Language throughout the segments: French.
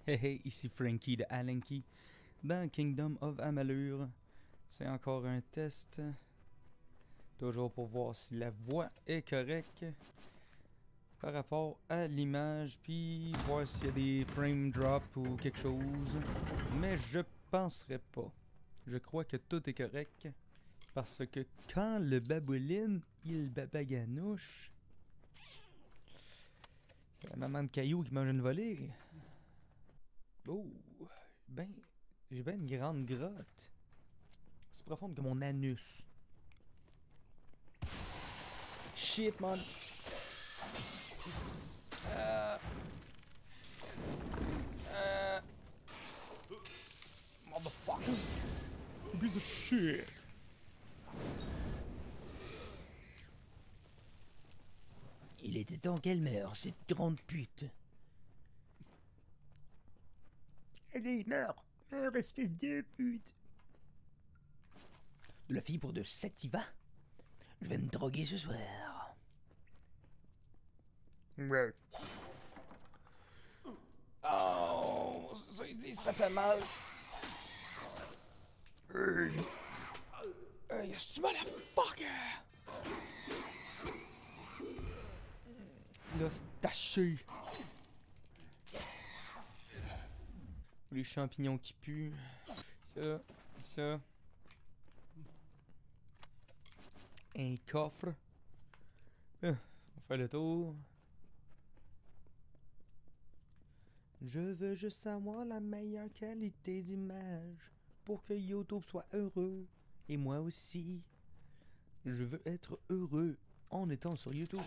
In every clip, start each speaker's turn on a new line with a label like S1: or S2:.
S1: Hey hey, ici Frankie de Alenki dans Kingdom of Amalur. C'est encore un test, toujours pour voir si la voix est correcte par rapport à l'image, puis voir s'il y a des frame drops ou quelque chose. Mais je penserais pas. Je crois que tout est correct parce que quand le babouline il babaganouche, c'est la maman de Caillou qui mange une volée. Oh, ben, j'ai ben une grande grotte. C'est profonde que mon anus. Shit, man. Motherfucker. Piece of shit.
S2: Il était temps qu'elle meure, cette grande pute. Allez, meurs. Meurs, espèce de pute. De la fibre de sativa. Je vais me droguer ce soir.
S1: Ouais. Oh, ça il dit ça fait mal. Hey, c'est motherfucker. Là, c'est taché. Les champignons qui puent. Ça. Un coffre. On fait le tour. Je veux juste savoir la meilleure qualité d'image pour que YouTube soit heureux. Et moi aussi. Je veux être heureux en étant sur YouTube.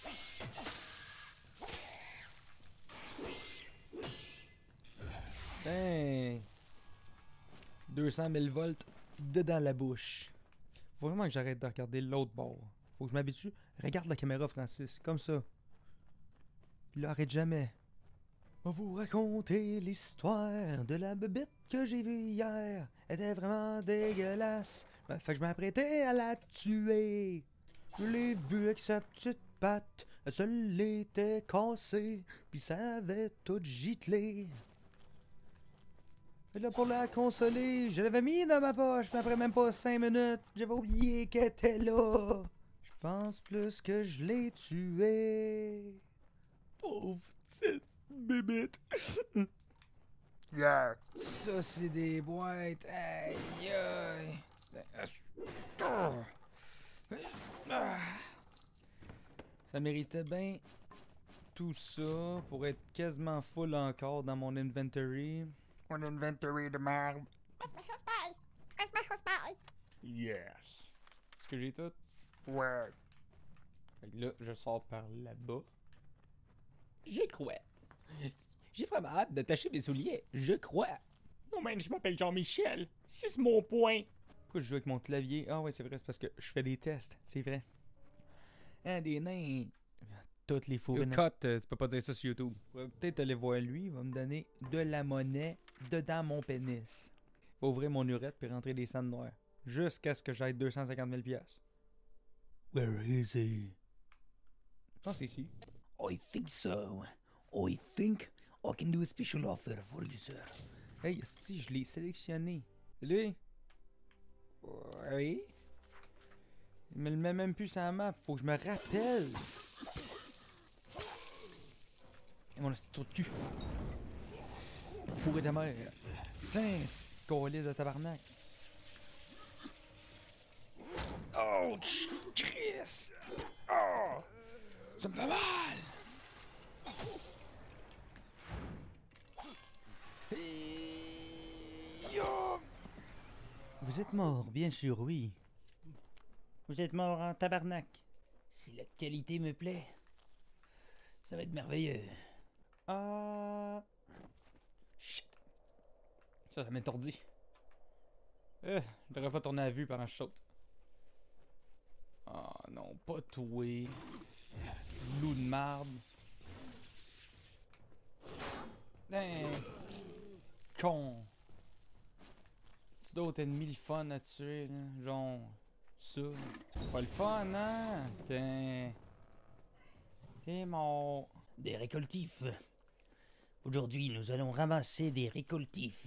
S1: Ben, 200 000 volts dedans la bouche. Faut vraiment que j'arrête de regarder l'autre bord. Faut que je m'habitue. Regarde la caméra, Francis, comme ça. Puis là, arrête jamais. On va vous raconter l'histoire de la bébête que j'ai vue hier. Elle était vraiment dégueulasse. Fait que je m'apprêtais à la tuer. Je l'ai vue avec sa petite patte. Elle se l'était cassée. Puis ça avait tout giclé. Et là, pour la consoler, je l'avais mis dans ma poche, mais après même pas 5 minutes, j'avais oublié qu'elle était là. Je pense plus que je l'ai tuée. Pauvre petite bébête.
S2: Yeah.
S1: Ça, c'est des boîtes. Aïe, aïe. Ça méritait bien tout ça pour être quasiment full encore dans mon inventory.
S2: Mon inventory de merde.
S1: Yes. Est-ce que j'ai tout?
S2: Ouais.
S1: Fait que là, je sors par là-bas.
S2: Je crois. J'ai vraiment hâte d'attacher mes souliers. Je crois.
S3: Oh man, je m'appelle Jean-Michel. C'est mon point.
S1: Pourquoi je joue avec mon clavier? Ah ouais, c'est vrai, c'est parce que je fais des tests. C'est vrai. Hein, des nains. Toutes les fous. Cut, tu peux pas dire ça sur YouTube. Peut-être aller voir lui, il va me donner de la monnaie dedans mon pénis. Il va ouvrir mon urette puis rentrer des sangs noirs. Jusqu'à ce que j'aille 250 000 piastres.
S2: Where is he?
S1: Je pense que c'est ici.
S2: I think so. I think I can do a special offer for you, sir.
S1: Hey, si je l'ai sélectionné. Lui? Oui? Il me le met même plus sur la map. Faut que je me rappelle. Et mon petit trou de cul. Fourré ta mère. Putain, c'est colis de tabarnak. Oh, Chris! Oh! Ça me fait mal! Vous êtes mort, bien sûr, oui. Vous êtes mort en tabarnak.
S2: Si la qualité me plaît, ça va être merveilleux.
S1: Shit. Ça m'étourdit. Je devrais pas tourner à vue pendant que je saute. Ah non, pas toué. Loup de marde. Con. C'est d'autres ennemis le fun à tuer, là. Genre ça. Pas le fun, hein? T'es mort.
S2: Des récoltifs. Aujourd'hui, nous allons ramasser des récoltifs.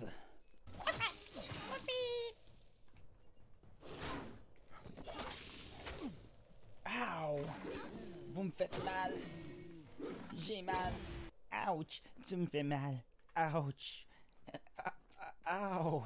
S2: Ow! Vous me faites mal. J'ai mal. Ouch! Tu me fais mal. Ouch! Ow!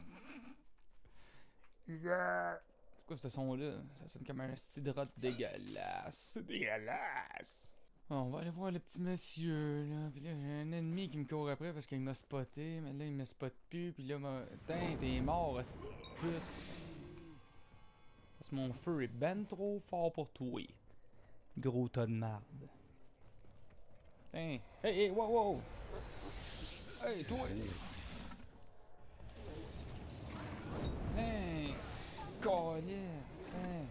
S1: C'est quoi ce son-là? Ça sonne comme un style de rotte dégueulasse.
S3: C'est dégueulasse.
S1: Bon, on va aller voir le petit monsieur, là. Puis là, j'ai un ennemi qui me court après parce qu'il m'a spoté. Mais là, il me spotte plus. Puis là, t'es mort, hostie de pute. Parce que mon feu est ben trop fort pour toi. Gros tas de marde. Hey, hey, wow, wow! Hey, toi! Hey, c'est caliste, hein!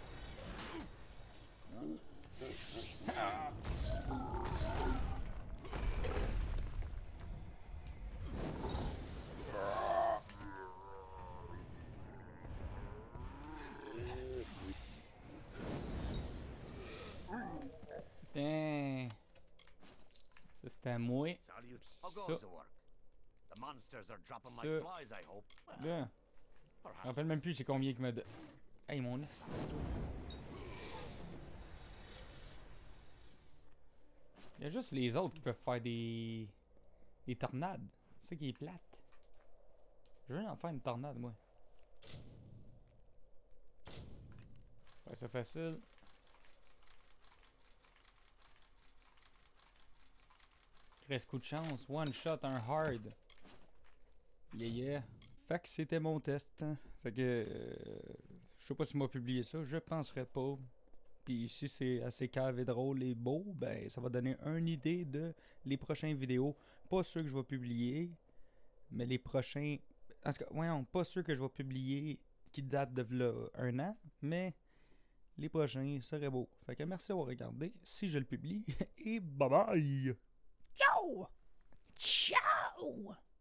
S1: Putain! Ça, c'était à moi.
S4: Salute. How
S1: So-
S4: goes the work? The monsters are dropping like
S1: So-
S4: flies, I hope. Well,
S1: Là, je me rappelle même plus c'est combien qu'il m'a donné. Hey, mon esti. Il y a juste les autres qui peuvent faire des tornades. C'est ça qui est plate. Je veux en faire une tornade, moi. Ouais, c'est facile. Reste coup de chance. One shot, un hard. Yeah, yeah. Fait que c'était mon test. Hein. Fait que... je sais pas si m'a publié ça. Je penserais pas. Puis si c'est assez cave et drôle et beau, ben ça va donner une idée de les prochaines vidéos. Pas ceux que je vais publier, mais les prochains... En tout cas, voyons, pas ceux que je vais publier qui datent de là, 1 an, mais les prochains seraient beaux. Fait que merci d'avoir regardé, si je le publie, et bye bye!
S2: Ciao! Ciao!